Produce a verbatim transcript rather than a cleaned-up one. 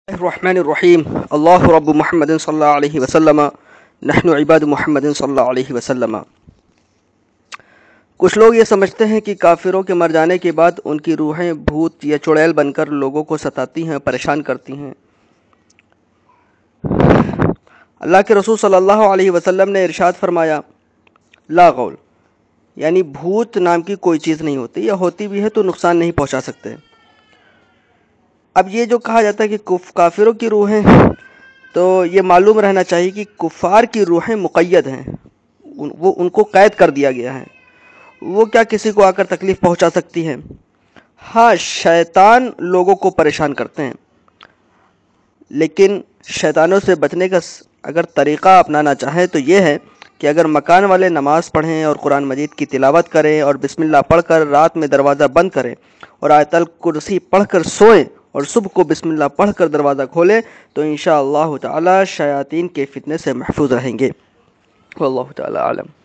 الرحمن الرحیم اللہ رب محمد صلی اللہ علیہ وسلم نحن عباد محمد صلی اللہ علیہ وسلم۔ کچھ لوگ یہ سمجھتے ہیں کہ کافروں کے مر جانے کے بعد ان کی روحیں بھوت یا چڑیل بن کر لوگوں کو ستاتی ہیں، پریشان کرتی ہیں۔ اللہ کے رسول صلی اللہ علیہ وسلم نے ارشاد فرمایا، لا غول، یعنی بھوت نام کی کوئی چیز نہیں ہوتی، یا ہوتی بھی ہے تو نقصان نہیں پہنچا سکتے۔ اب یہ جو کہا جاتا ہے کہ کافروں کی روحیں، تو یہ معلوم رہنا چاہیے کہ کفار کی روحیں مقید ہیں، وہ ان کو قید کر دیا گیا ہے، وہ کیا کسی کو آ کر تکلیف پہنچا سکتی ہیں؟ ہاں، شیطان لوگوں کو پریشان کرتے ہیں، لیکن شیطانوں سے بچنے کا اگر طریقہ اپنانا چاہیں تو یہ ہے کہ اگر مکان والے نماز پڑھیں اور قرآن مجید کی تلاوت کریں اور بسم اللہ پڑھ کر رات میں دروازہ بند کریں اور آیت الکرسی پڑھ کر سوئیں اور صبح کو بسم اللہ پڑھ کر دروازہ کھولیں تو انشاءاللہ تعالی شیاطین کے فتنے سے محفوظ رہیں گے۔ واللہ تعالی عالم۔